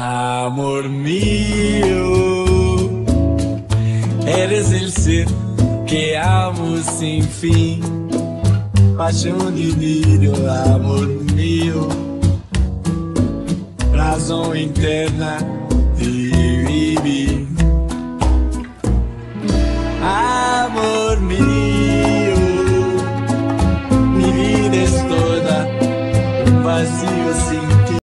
Amor mío, eres el ser que amo sin fin, paixão divino, amor mío, razão interna de vivir.